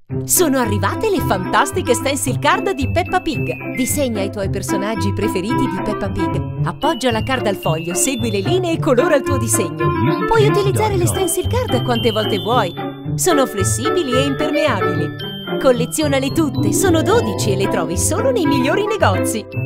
Sono arrivate le fantastiche stencil card di Peppa Pig. Disegna i tuoi personaggi preferiti di Peppa Pig. Appoggia la card al foglio, segui le linee e colora il tuo disegno. Puoi utilizzare le stencil card quante volte vuoi. Sono flessibili e impermeabili. Collezionale tutte, sono 12 e le trovi solo nei migliori negozi.